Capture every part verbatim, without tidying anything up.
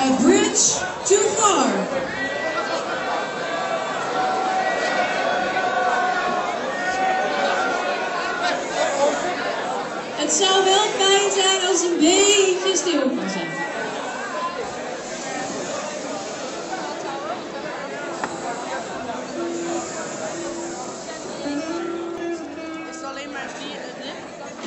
A bridge too far. Het zou wel fijn zijn als een beetje stil kan zijn. Is het alleen maar die en dit?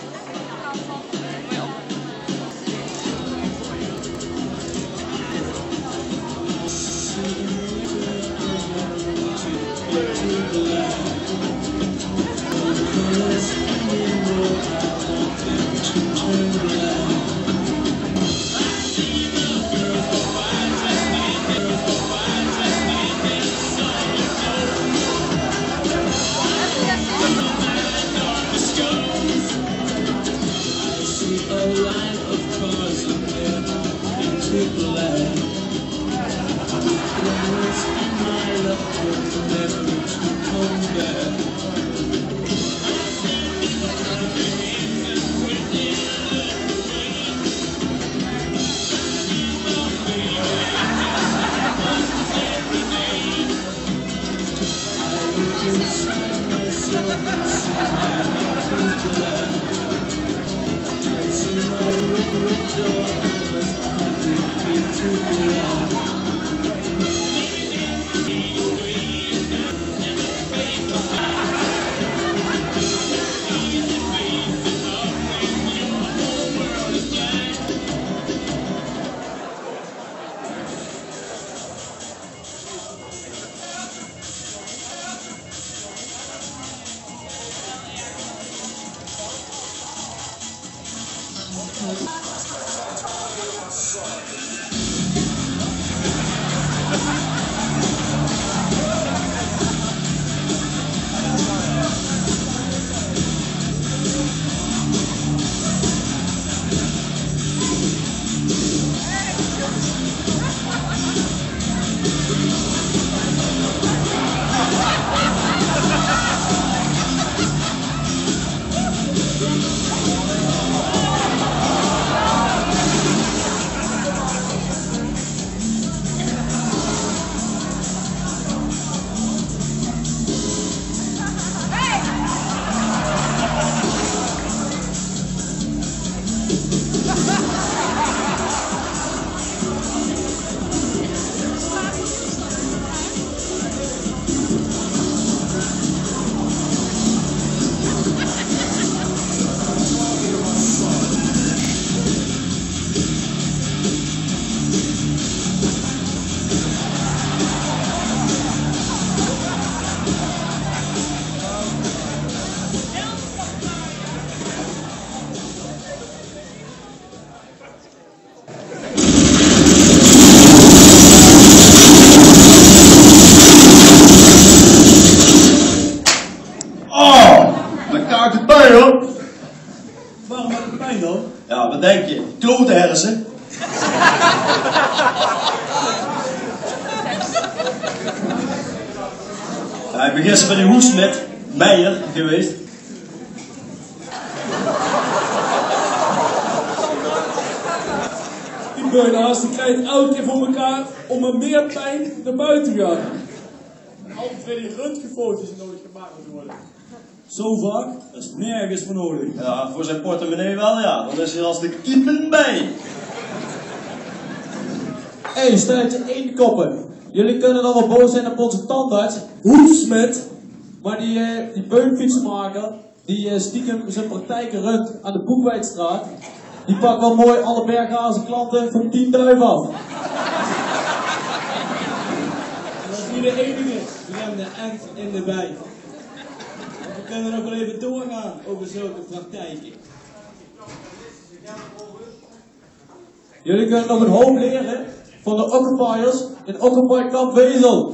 Waarom maakt het pijn dan? Ja, wat denk je? Klote hersen. Ja, ik ben gisteren bij de hoesmet, Meijer, geweest. Die beunhaas die krijgt elke keer voor elkaar om met meer pijn naar buiten te gaan. Altijd weer die röntgenfoto's nodig gemaakt moeten worden. Zo vaak? Dat is nergens voor nodig. Ja, voor zijn portemonnee wel, ja. Dan is hij als de kiepen bij. Hé, hey, stelletje eenkoppen. Jullie kunnen dan wel boos zijn op onze tandarts, Hoefsmet. Maar die, uh, die beunfietsmaker, die uh, stiekem zijn praktijken runt aan de Boekwijdstraat, die pakt wel mooi alle Berghazen klanten van tien duim af. Dat is niet de enige vreemde end in de bij. We kunnen nog wel even doorgaan over zulke praktijken. Jullie kunnen nog een hoop leren van de occupiers in Occupy Kamp Wezel.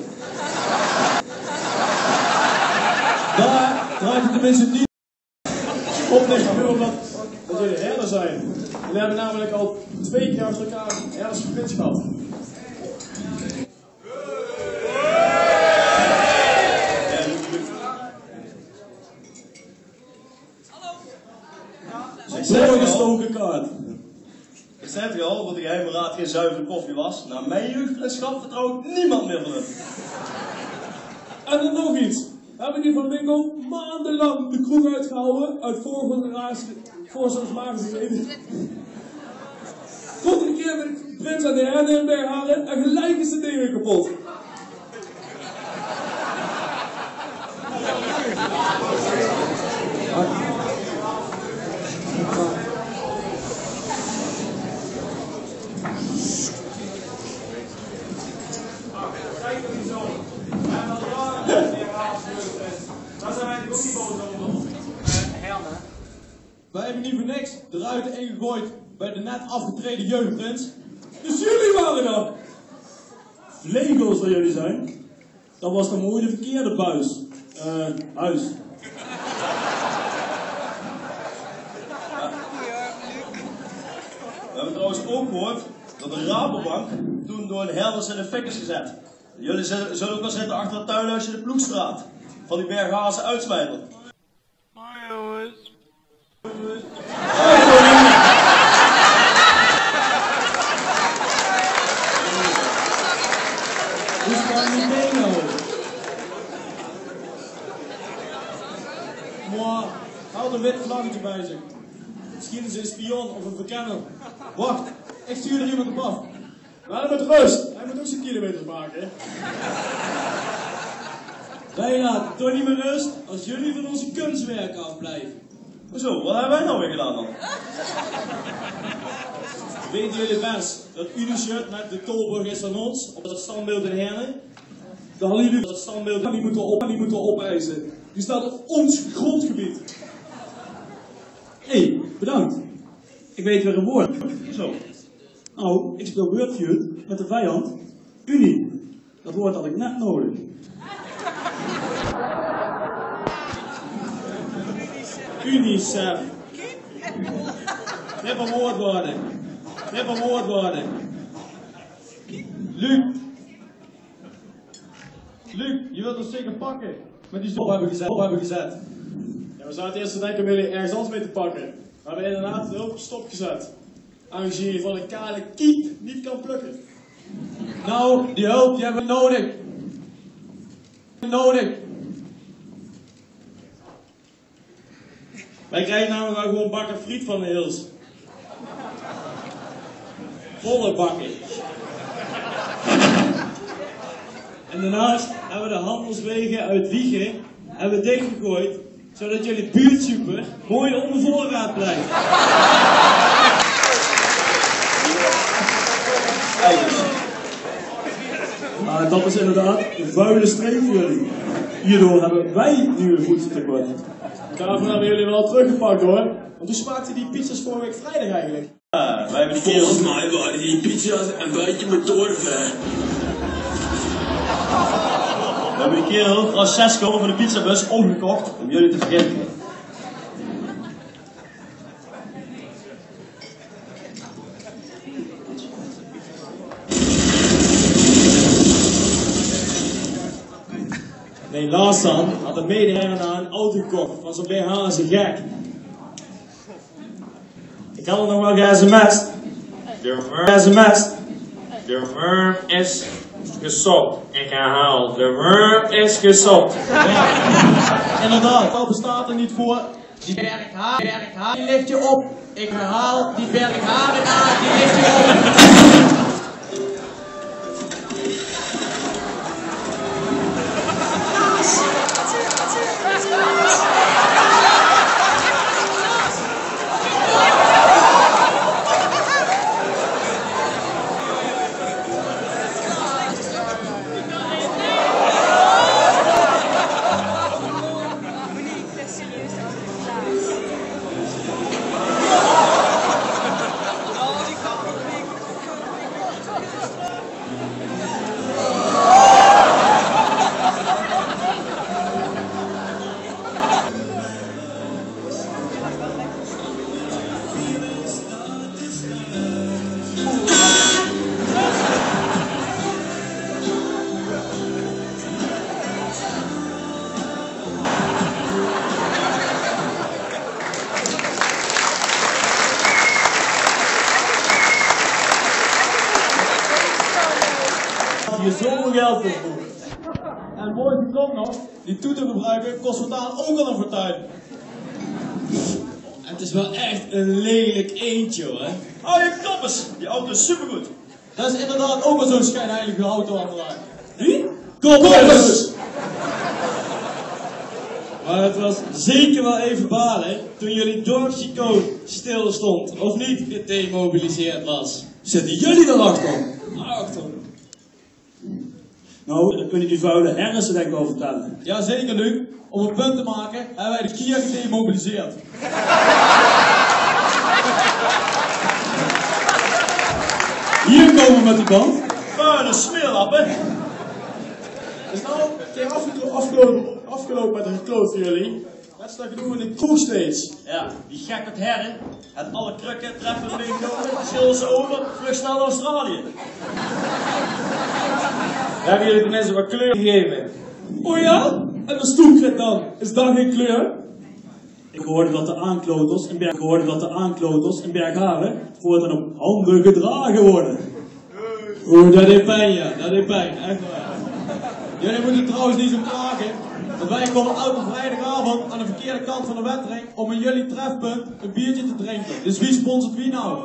Daar draait het tenminste niet. Komt niet puur omdat dat jullie herder zijn. Jullie hebben namelijk al twee keer achter elkaar herders verplicht gehad. Voorgestoken kaart. Is zei je al dat de geheime raad geen zuivere koffie was. Na mijn jeugdvriendschap vertrouwt niemand meer van hem. En dan nog iets. We hebben die van Bingo maandenlang de kroeg uitgehouden uit voorstellingsmaken gegeten. Tot een keer met de prins aan de herne in Bergharen en gelijk is de ding weer kapot. Wij hebben niet voor niks de ruiten ingegooid bij de net afgetreden jeugdprins. Dus jullie waren dat? Vlegels waar jullie zijn? Dat was dan mooi de verkeerde buis. Eh, uh, huis. We hebben trouwens ook gehoord dat de Rabobank toen door een herders in de fik is gezet. Jullie zullen ook wel zitten achter het tuinhuisje de Ploegstraat. Van die Berghaarse uitsmijter. Maar jongens. Hoe kan je mee nou? Moi, houd een wit vlaggetje bij zich. Misschien is het een spion of een verkenner. Wacht, ik stuur er iemand op af. Maar met rust. Hij moet ook zijn kilometers maken, hè? Wij laten toch niet meer rust als jullie van onze kunstwerken afblijven. Hoezo, wat hebben wij nou weer gedaan dan? Weten jullie best dat Unishirt met de Tolburg is van ons op dat standbeeld in Herne? Dan hadden jullie Dat standbeeld niet moeten, op, niet moeten opeisen. Die staat op ons grondgebied. Hé, hey, bedankt. Ik weet weer een woord. Zo. Nou, ik speel Wordfeud met de vijand. Unie. Dat woord had ik net nodig. UNICEF. Knip een woordwoorden. Knip een woordwoorden. Luc. Luc, je wilt ons zeker pakken. Met die stop hebben gezet. Stop hebben gezet. Ja, we zouden het eerst denken om jullie ergens anders mee te pakken. We hebben inderdaad de hulp stop gezet. Aangezien je van een kale kiep niet kan plukken. Nou, die hulp die hebben we nodig. Nodig. Wij krijgen namelijk wel gewoon bakken friet van de Hils. Volle bakken. En daarnaast hebben we de handelswegen uit Wiegen hebben we dichtgegooid, zodat jullie buurtsuper mooi onbevoorraad blijft. Maar dat is inderdaad een vuile streep voor jullie. Hierdoor hebben wij nu een voedseltekort. Daarvoor hebben jullie wel teruggepakt hoor. Want hoe smaakte die pizza's vorige week vrijdag eigenlijk? Ja, wij hebben die kerels... Volgens mij waren die pizza's een beetje bedorven. We hebben die kerel Francesco van de pizzabus omgekocht om jullie te vergeten. Nee, Larsan had een mede-eigenaar een auto gekocht van zo'n B H is een gek. Ik had hem nog wel ge-sms'd. De worm, Ge-sms'd. de worm is gesopt. Ik herhaal, de worm is gesopt. Ja, inderdaad, dat bestaat er niet voor. Die berg H, berg H, die ligt je op. Ik herhaal, die berg H, die ligt je op. hier zoveel geld voor voert. En mooi komt nog, die toeter gebruiken kost voortaan ook al een fortuin. Het is wel echt een lelijk eendje hoor. Hou je koppers, die auto is supergoed. Dat is inderdaad ook wel zo'n schijnheilige autoapparaat. Wie? Koppers! Maar het was zeker wel even balen toen jullie dorpsicoon stil stond, of niet gedemobiliseerd was. Zitten jullie erachter? Achter. Nou, dan kunnen die vuile hersen denk ik wel vertellen. Jazeker, Luc. Om een punt te maken hebben wij de Kia gedemobiliseerd. Hier komen we met die band. Vuile smeerlappen. Is nou een keer afgelo afgelopen, afgelopen met een gekloot voor jullie. Dat is dat genoeg in de kroeg steeds. Ja, die gek met herren. Het alle krukken treffen de meekomen, schillen ze over, vlucht snel naar Australië. Hebben jullie de mensen wat kleur gegeven? Oh ja? En de stoeprit dan? Is dat geen kleur? Ik hoorde dat de aankloters in, Berg, ik hoorde dat de aankloters in Bergharen voortaan op handen gedragen worden. Oeh, dat deed pijn, ja. Dat deed pijn. Echt waar. Jullie moeten trouwens niet zo klagen. Want wij komen elke vrijdagavond aan de verkeerde kant van de wedstrijd om in jullie trefpunt een biertje te drinken. Dus wie sponsort wie nou?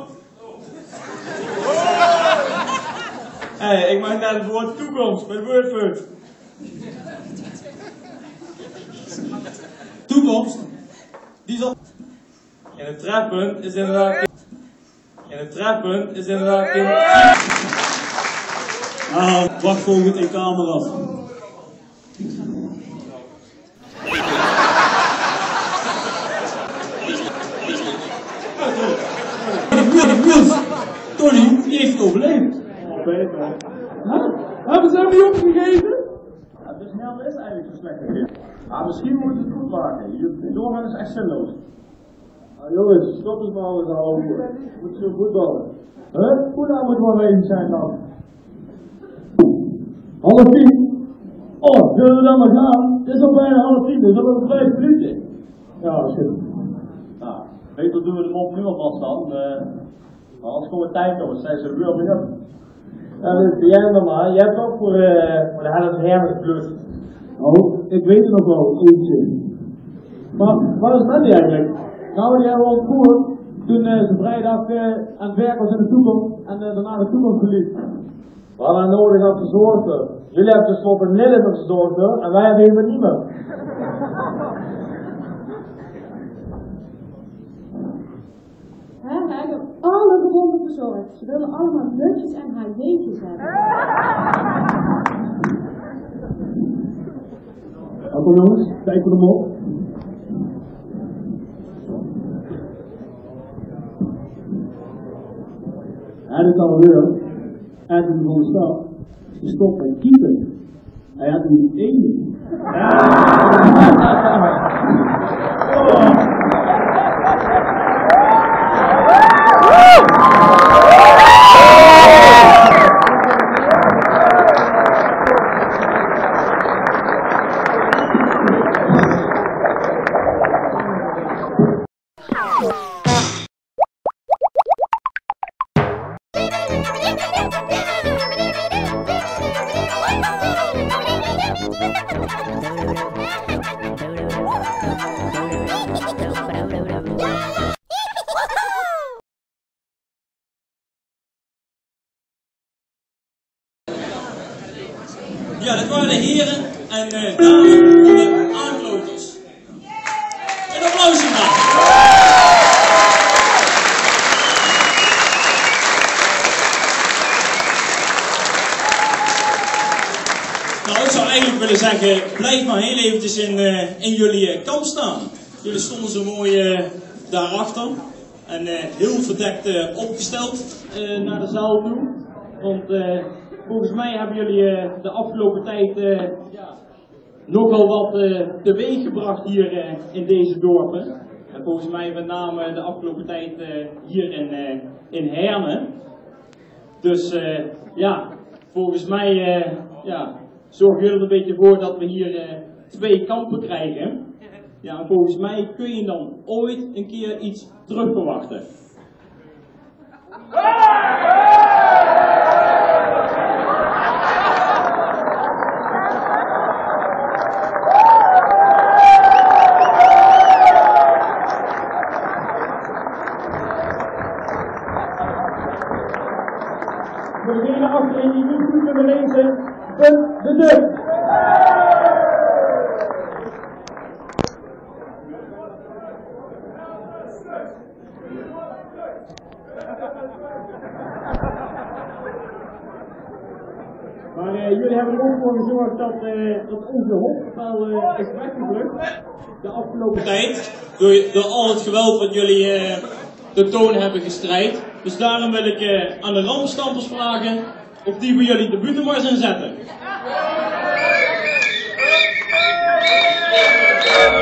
Hé, hey, ik mag naar het woord toekomst bij Wordfood. Toekomst? Die zal... En het trefpunt is inderdaad... En het trefpunt is inderdaad... Nou, wacht volgend in kamer af. Tony, die heeft het overleefd. Huh? Hebben ze hem niet opgegeven? Ja, dus helemaal is eigenlijk zo slecht gegeven. Ah, misschien moeten we het goed maken. Je doorgaan is echt zinloos. Ah, jongens, stop eens maar eens al over. Moet je voetballen. Huh? Hoe laat moet wel bezig zijn dan? Half tien? Oh, zullen we dan maar gaan? Het is al bijna half tien, dus dat is nog vijf minuten. Ja, dat is goed. Nou, beter doen we de mop nu alvast dan. Uh, maar anders komen we tijd over, zijn ze er weer begonnen. Ja, dus jij nog maar. Je hebt ook voor, uh, voor de helft hermen geplust. Oh, ik weet het nog wel, eentje. Maar, wat is dat eigenlijk? Nou, die hebben we ontvoerd toen uh, ze vrijdag uh, aan het werk was in de toekomst en uh, daarna de toekomst verliet. We hadden nodig aan verzorgden. Jullie hebben tenslotte Nillis als verzorgder en wij hebben helemaal niemand. Hè, we hebben alle gewonden verzorgd. Ze willen allemaal mutjes en hajeetjes hebben. Oké jongens, kijk voor de mop. En het alweer, Edwin van de Stad, gestopt met keeper. Hij had er niet één. Oh. Ja, dat waren de heren en uh, dames van de aankloters. Een applausje maar. Nou, ik zou eigenlijk willen zeggen, blijf maar heel eventjes in, uh, in jullie uh, kamp staan. Jullie stonden zo mooi uh, daarachter en uh, heel verdekt uh, opgesteld uh, naar de zaal toe. Want uh, volgens mij hebben jullie uh, de afgelopen tijd uh, ja, nogal wat uh, teweeg gebracht hier uh, in deze dorpen. En volgens mij met name de afgelopen tijd uh, hier in, uh, in Herne. Dus uh, ja, volgens mij uh, ja, zorgen jullie er een beetje voor dat we hier uh, twee kampen krijgen. Ja, en volgens mij kun je dan ooit een keer iets terug verwachten. Voor degenen achterin die niet goed kunnen lezen, de de deur. Maar uh, jullie hebben er ook voor gezorgd dat, uh, dat onze hoofdspel uh, is weggedrukt de afgelopen tijd. Door, door al het geweld wat jullie uh, de toon hebben gestrijd. Dus daarom wil ik uh, aan de rampstampers vragen of die voor jullie de butenmars inzetten.